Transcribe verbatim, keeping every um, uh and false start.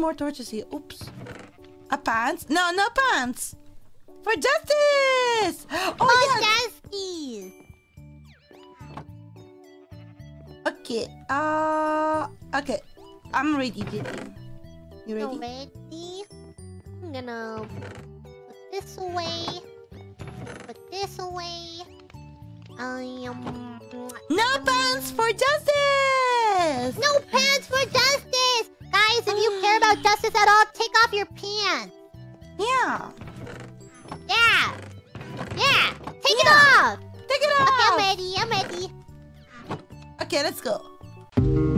more torches here. Oops. A pants? No, no pants. For justice! Oh, oh yes! justice! Okay. Uh. Okay. I'm ready, Diddy. You ready? Ready? I'm gonna put this away. Put this away. Um. No pants for justice! No pants for justice! Guys, if you care about justice at all, take off your pants. Yeah. Yeah. Yeah. Take Yeah. it off. Take it off. Okay, I'm ready. I'm ready. Okay, let's go.